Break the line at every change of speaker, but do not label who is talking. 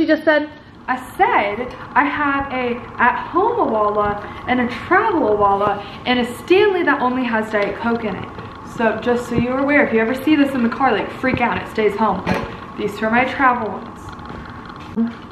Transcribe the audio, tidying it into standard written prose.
she just said?
I said I have a at-home Awala and a travel Awala and a Stanley that only has Diet Coke in it. So just so you're aware, if you ever see this in the car, like freak out, it stays home. These are my travel ones.